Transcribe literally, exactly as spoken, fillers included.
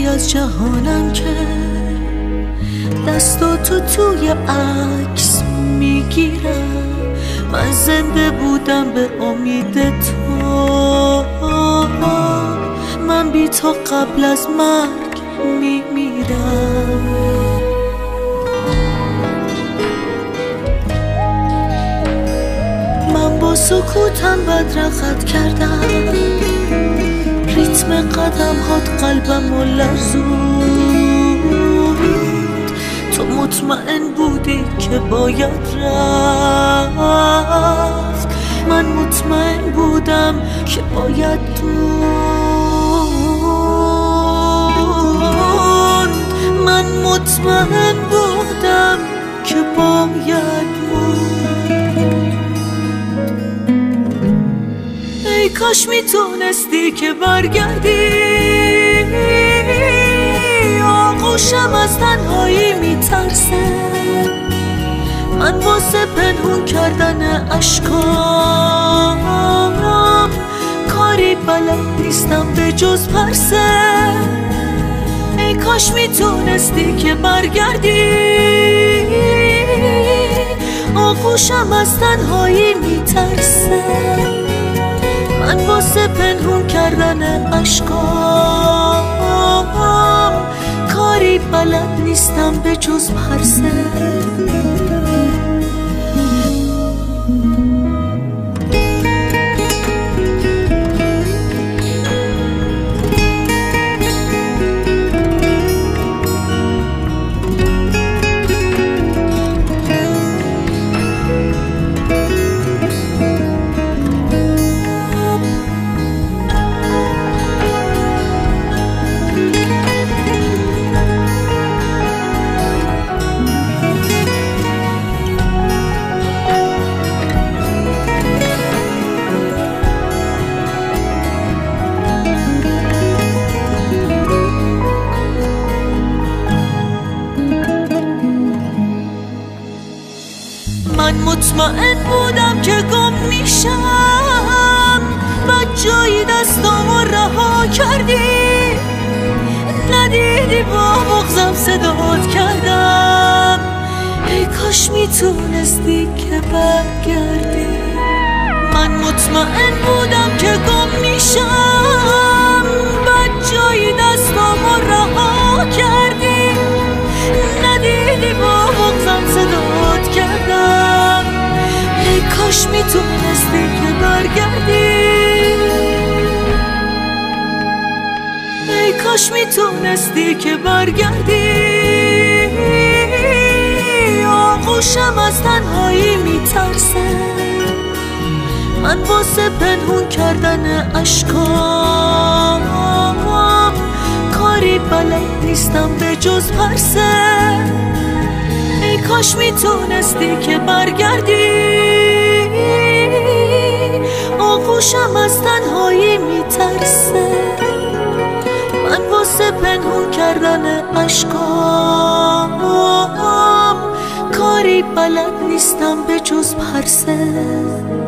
جایی از جهانم که دستاتو توی عکس میگیرم. من زنده بودم به امید تو، من بی تو قبل از مرگ میمیرم. من با سکوتم بدرقت کردم، ریتم قدم هات قلبم و لرزوند. تو مطمئن بودی که باید رفت، من مطمئن بودم که باید موند. من مطمئن بودم که باید موند. ای کاش میتونستی که برگردی، آغوشم از تنهایی میترسه. من واسه پنهون کردن اشکام کاری بلد نیستم به جز پرسه. ای کاش میتونستی که برگردی، آغوشم از تنهایی میترسه. من واسه پنهون کردن اشکام کاری بلد نیستم به جز پرسه. من مطمئن بودم که گم میشم، بعد جایی دستامو رها کردی. ندیدی با بغضم صدات کردم. ای کاش میتونستی که برگردی. من مطمئن بودم که گم میشم، بعد جایی دستامو رها کردی. ندیدی با بغضم صدات کردم. ای کاش میتونستی که برگردی. ای کاش میتونستی که برگردی. آغوشم از تنهایی میترسه. من واسه پنهون کردن اشکام کاری بلد نیستم به جز پرسه. ای کاش میتونستی که برگردی. آغوشم از تنهایی میترسه. من واسه پنهون کردن اشکام کاری بلد نیستم به جز پرسه.